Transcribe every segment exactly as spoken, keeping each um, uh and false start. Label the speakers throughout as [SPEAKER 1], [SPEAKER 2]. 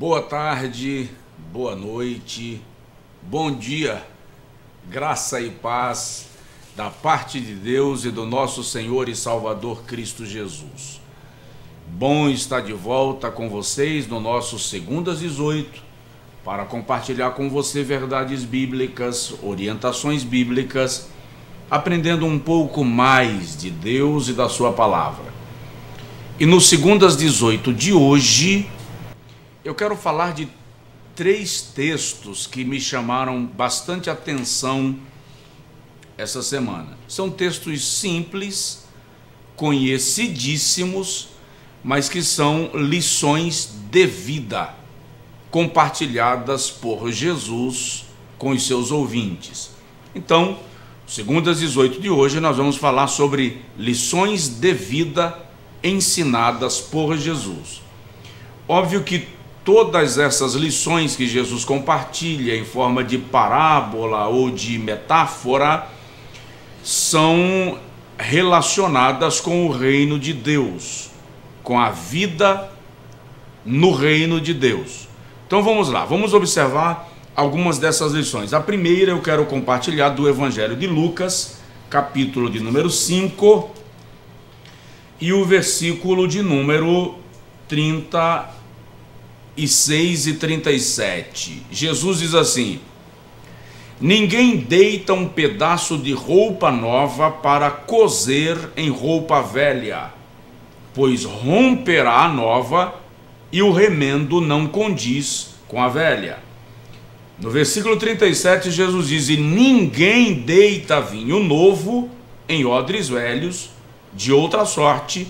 [SPEAKER 1] Boa tarde, boa noite, bom dia, graça e paz da parte de Deus e do nosso Senhor e Salvador Cristo Jesus. Bom estar de volta com vocês no nosso Segundas dezoito para compartilhar com você verdades bíblicas, orientações bíblicas, aprendendo um pouco mais de Deus e da sua palavra. E no Segundas dezoito de hoje, eu quero falar de três textos que me chamaram bastante atenção essa semana. São textos simples, conhecidíssimos, mas que são lições de vida, compartilhadas por Jesus com os seus ouvintes. Então, Segundas dezoito de hoje, nós vamos falar sobre lições de vida ensinadas por Jesus. Óbvio que todas essas lições que Jesus compartilha em forma de parábola ou de metáfora são relacionadas com o reino de Deus, com a vida no reino de Deus. Então vamos lá, vamos observar algumas dessas lições. A primeira eu quero compartilhar do Evangelho de Lucas, capítulo de número cinco, e o versículo de número trinta e seis e trinta e sete. Jesus diz assim: ninguém deita um pedaço de roupa nova para cozer em roupa velha, pois romperá a nova e o remendo não condiz com a velha. No versículo trinta e sete, Jesus diz: e ninguém deita vinho novo em odres velhos, de outra sorte,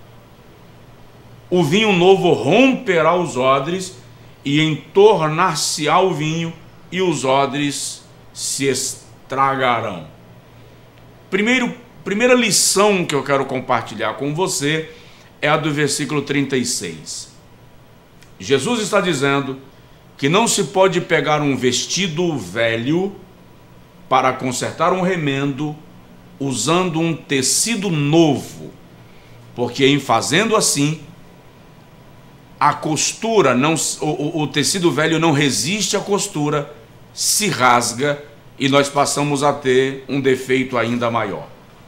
[SPEAKER 1] o vinho novo romperá os odres e entornar-se-á o vinho e os odres se estragarão. Primeiro, primeira lição que eu quero compartilhar com você é a do versículo trinta e seis. Jesus está dizendo que não se pode pegar um vestido velho para consertar um remendo usando um tecido novo, porque em fazendo assim, a costura, não, o, o tecido velho não resiste à costura, se rasga e nós passamos a ter um defeito ainda maior.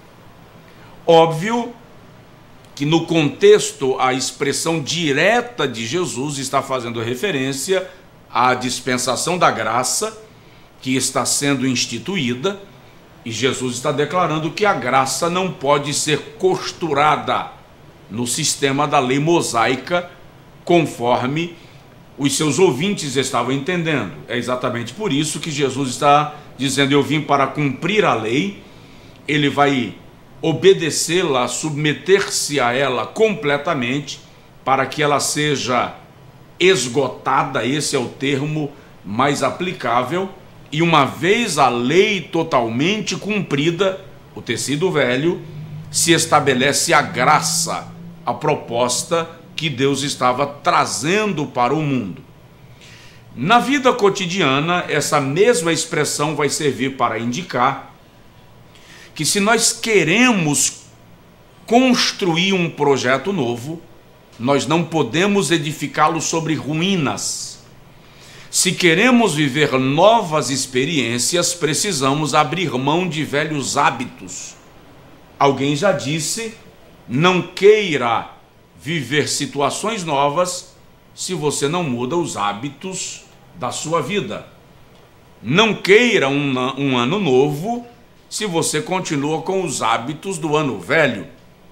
[SPEAKER 1] Óbvio que no contexto a expressão direta de Jesus está fazendo referência à dispensação da graça que está sendo instituída, e Jesus está declarando que a graça não pode ser costurada no sistema da lei mosaica, conforme os seus ouvintes estavam entendendo. É exatamente por isso que Jesus está dizendo: eu vim para cumprir a lei. Ele vai obedecê-la, submeter-se a ela completamente, para que ela seja esgotada, esse é o termo mais aplicável, e uma vez a lei totalmente cumprida, o tecido velho, se estabelece a graça, a proposta que Deus estava trazendo para o mundo. Na vida cotidiana, essa mesma expressão vai servir para indicar que se nós queremos construir um projeto novo, nós não podemos edificá-lo sobre ruínas. Se queremos viver novas experiências, precisamos abrir mão de velhos hábitos. Alguém já disse: não queira viver situações novas se você não muda os hábitos da sua vida. Não queira um, um ano novo se você continua com os hábitos do ano velho.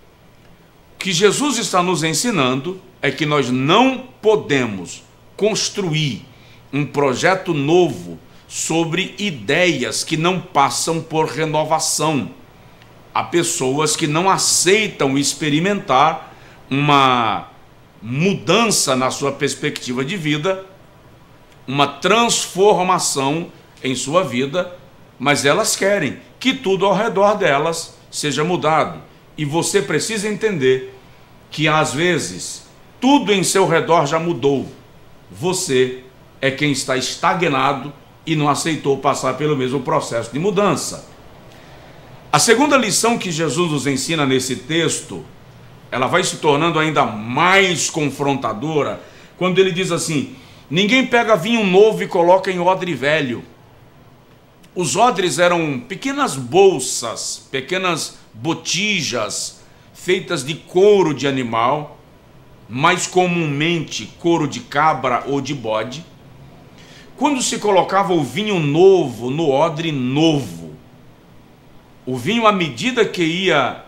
[SPEAKER 1] O que Jesus está nos ensinando é que nós não podemos construir um projeto novo sobre ideias que não passam por renovação. Há pessoas que não aceitam experimentar uma mudança na sua perspectiva de vida, uma transformação em sua vida, mas elas querem que tudo ao redor delas seja mudado. E você precisa entender que às vezes tudo em seu redor já mudou. Você é quem está estagnado e não aceitou passar pelo mesmo processo de mudança. A segunda lição que Jesus nos ensina nesse texto, ela vai se tornando ainda mais confrontadora, quando ele diz assim: Ninguém pega vinho novo e coloca em odre velho. Os odres eram pequenas bolsas, pequenas botijas feitas de couro de animal, mais comumente couro de cabra ou de bode. Quando se colocava o vinho novo no odre novo, o vinho, à medida que ia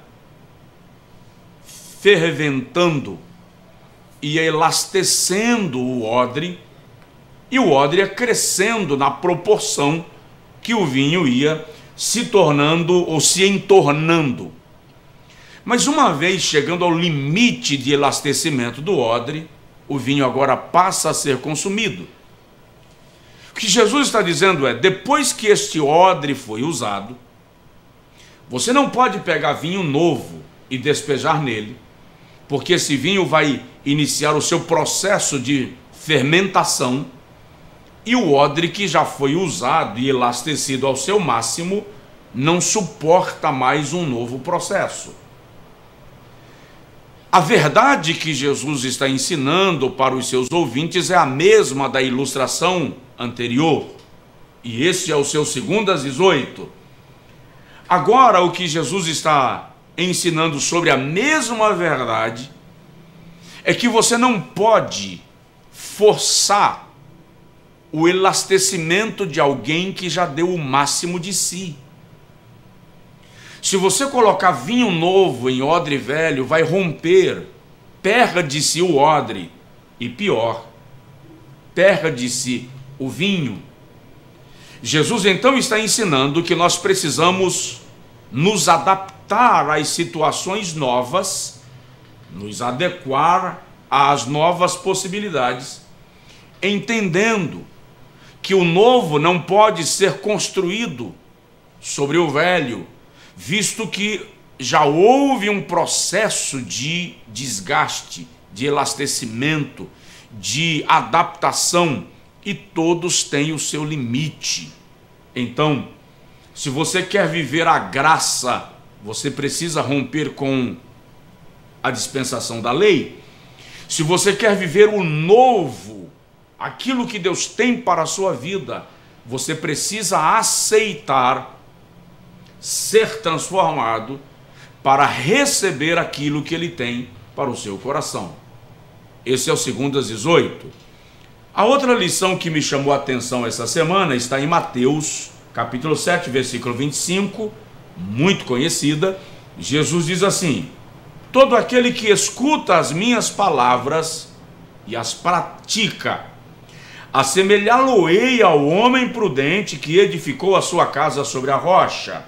[SPEAKER 1] ferventando, ia elastecendo o odre, e o odre ia crescendo na proporção que o vinho ia se tornando ou se entornando. Mas uma vez chegando ao limite de elastecimento do odre, o vinho agora passa a ser consumido. O que Jesus está dizendo é, depois que este odre foi usado, você não pode pegar vinho novo e despejar nele, porque esse vinho vai iniciar o seu processo de fermentação, e o odre que já foi usado e elastecido ao seu máximo não suporta mais um novo processo. A verdade que Jesus está ensinando para os seus ouvintes é a mesma da ilustração anterior, e esse é o seu segundo às dezoito. Agora, o que Jesus está ensinando sobre a mesma verdade é que você não pode forçar o elastecimento de alguém que já deu o máximo de si. Se você colocar vinho novo em odre velho, vai romper, perde-se o odre, e pior, perde-se o vinho. Jesus então está ensinando que nós precisamos nos adaptar às situações novas, nos adequar às novas possibilidades, entendendo que o novo não pode ser construído sobre o velho, visto que já houve um processo de desgaste, de elastecimento, de adaptação, e todos têm o seu limite. Então, se você quer viver a graça, você precisa romper com a dispensação da lei. Se você quer viver o novo, aquilo que Deus tem para a sua vida, você precisa aceitar ser transformado para receber aquilo que Ele tem para o seu coração. Esse é o segundo às dezoito. A outra lição que me chamou a atenção essa semana está em Mateus, capítulo sete, versículo vinte e cinco, muito conhecida. Jesus diz assim: todo aquele que escuta as minhas palavras e as pratica, assemelhá-lo-ei ao homem prudente que edificou a sua casa sobre a rocha.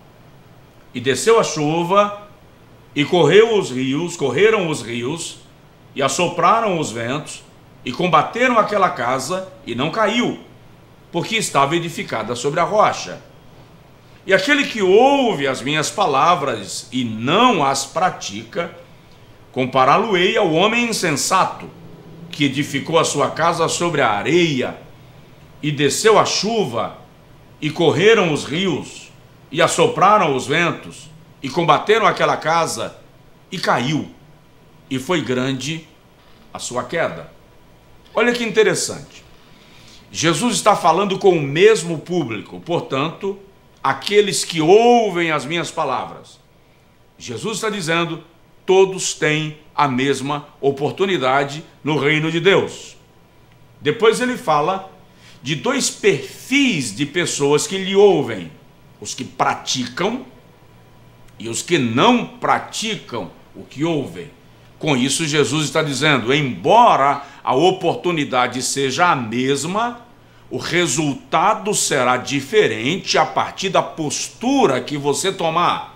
[SPEAKER 1] E desceu a chuva, e correu os rios, correram os rios, e assopraram os ventos, e combateram aquela casa, e não caiu, porque estava edificada sobre a rocha. E aquele que ouve as minhas palavras e não as pratica, compará-lo-ei ao homem insensato, que edificou a sua casa sobre a areia, e desceu a chuva, e correram os rios, e assopraram os ventos, e combateram aquela casa, e caiu, e foi grande a sua queda. Olha que interessante. Jesus está falando com o mesmo público, portanto, aqueles que ouvem as minhas palavras. Jesus está dizendo, todos têm a mesma oportunidade no reino de Deus. Depois ele fala de dois perfis de pessoas que lhe ouvem: os que praticam e os que não praticam o que ouvem. Com isso, Jesus está dizendo, embora a oportunidade seja a mesma, o resultado será diferente a partir da postura que você tomar.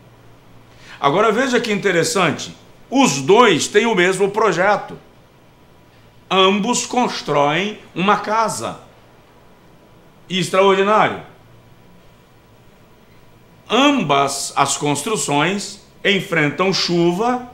[SPEAKER 1] Agora veja que interessante, os dois têm o mesmo projeto. Ambos constroem uma casa. Extraordinário. Ambas as construções enfrentam chuva,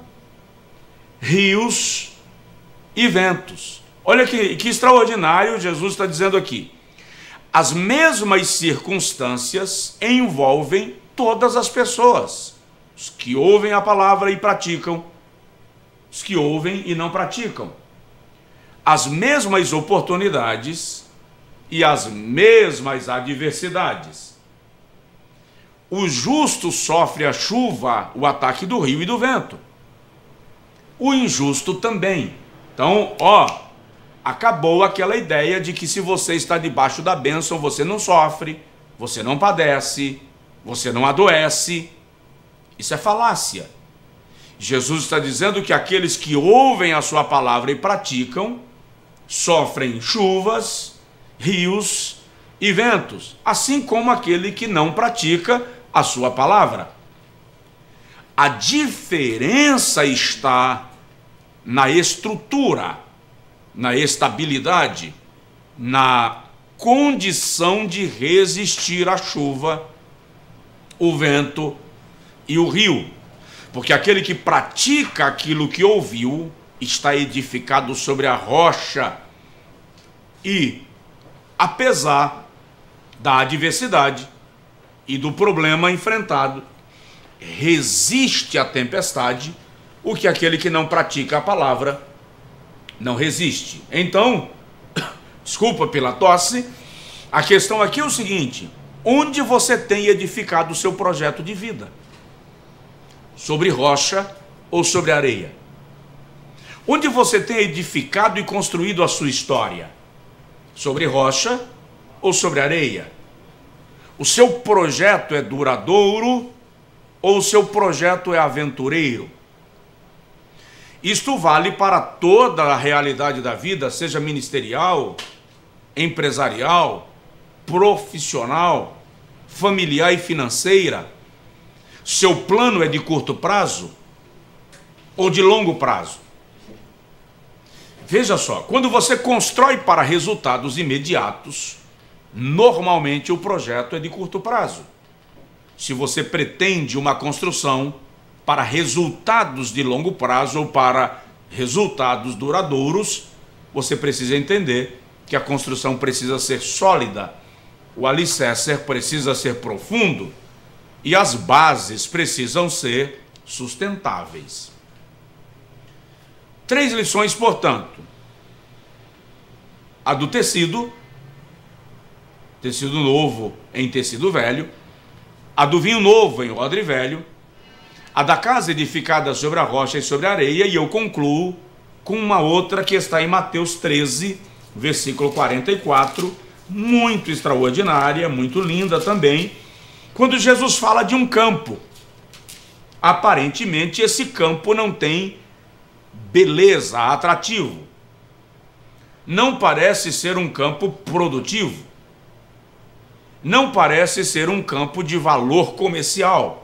[SPEAKER 1] rios e ventos. Olha que, que extraordinário Jesus está dizendo aqui. As mesmas circunstâncias envolvem todas as pessoas. Os que ouvem a palavra e praticam, os que ouvem e não praticam. as mesmas oportunidades e as mesmas adversidades. O justo sofre a chuva, o ataque do rio e do vento. O injusto também. Então, ó, acabou aquela ideia de que se você está debaixo da bênção, você não sofre, você não padece, você não adoece. Isso é falácia. Jesus está dizendo que aqueles que ouvem a sua palavra e praticam, sofrem chuvas, rios e ventos, assim como aquele que não pratica a sua palavra. A diferença está na estrutura, na estabilidade, na condição de resistir à chuva, o vento e o rio. Porque aquele que pratica aquilo que ouviu está edificado sobre a rocha e, apesar da adversidade e do problema enfrentado, resiste à tempestade, o que aquele que não pratica a palavra não resiste. Então, desculpa pela tosse, a questão aqui é o seguinte: onde você tem edificado o seu projeto de vida? Sobre rocha ou sobre areia? Onde você tem edificado e construído a sua história? Sobre rocha ou sobre areia? O seu projeto é duradouro ou o seu projeto é aventureiro? Isto vale para toda a realidade da vida, seja ministerial, empresarial, profissional, familiar e financeira. Seu plano é de curto prazo ou de longo prazo? Veja só, quando você constrói para resultados imediatos, normalmente o projeto é de curto prazo. Se você pretende uma construção para resultados de longo prazo ou para resultados duradouros, você precisa entender que a construção precisa ser sólida, o alicerce precisa ser profundo e as bases precisam ser sustentáveis. Três lições, portanto: a do tecido, tecido novo em tecido velho, a do vinho novo em odre velho, a da casa edificada sobre a rocha e sobre a areia, e eu concluo com uma outra que está em Mateus treze, versículo quarenta e quatro, muito extraordinária, muito linda também, quando Jesus fala de um campo. Aparentemente esse campo não tem beleza, atrativo. Não parece ser um campo produtivo. Não parece ser um campo de valor comercial.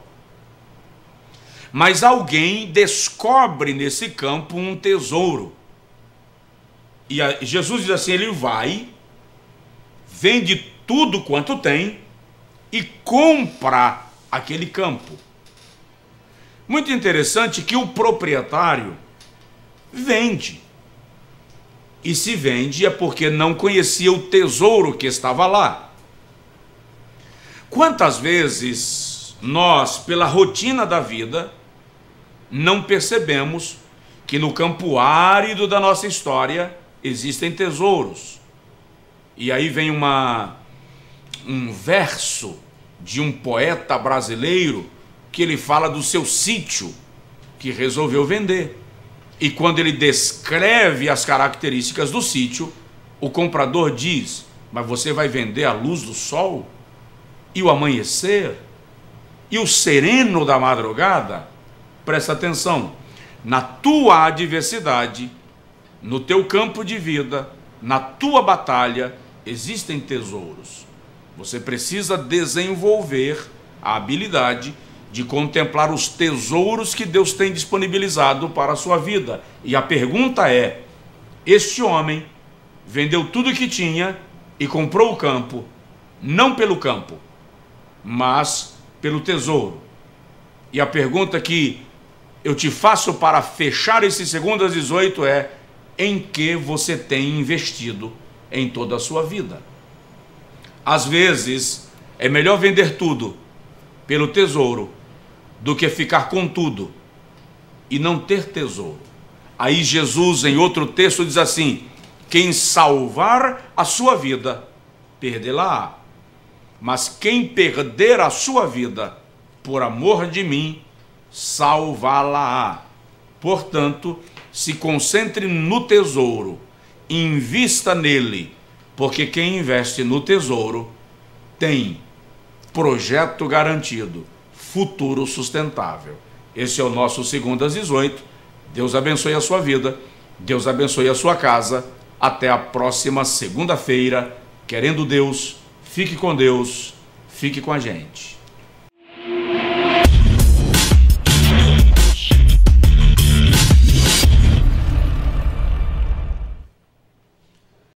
[SPEAKER 1] Mas alguém descobre nesse campo um tesouro. E a, Jesus diz assim, ele vai, vende tudo quanto tem e compra aquele campo. Muito interessante que o proprietário vende. E se vende é porque não conhecia o tesouro que estava lá. Quantas vezes nós, pela rotina da vida, não percebemos que no campo árido da nossa história existem tesouros? E aí vem uma, um verso de um poeta brasileiro que ele fala do seu sítio que resolveu vender. E quando ele descreve as características do sítio, o comprador diz: mas você vai vender a luz do sol? E o amanhecer? E o sereno da madrugada? Presta atenção, na tua adversidade, no teu campo de vida, na tua batalha, existem tesouros. Você precisa desenvolver a habilidade de contemplar os tesouros que Deus tem disponibilizado para a sua vida. E a pergunta é: este homem vendeu tudo que tinha e comprou o campo, não pelo campo, mas pelo tesouro. E a pergunta que eu te faço para fechar esse segundo às dezoito é: em que você tem investido em toda a sua vida? Às vezes é melhor vender tudo pelo tesouro do que ficar com tudo e não ter tesouro. Aí Jesus, em outro texto, diz assim: Quem salvar a sua vida, perdê-la-á. Mas quem perder a sua vida, por amor de mim, salvá-la-á. Portanto, se concentre no tesouro, invista nele, porque quem investe no tesouro tem projeto garantido, futuro sustentável. Esse é o nosso Segundo às dezoito. Deus abençoe a sua vida, Deus abençoe a sua casa. Até a próxima segunda-feira. Querendo Deus, fique com Deus, fique com a gente.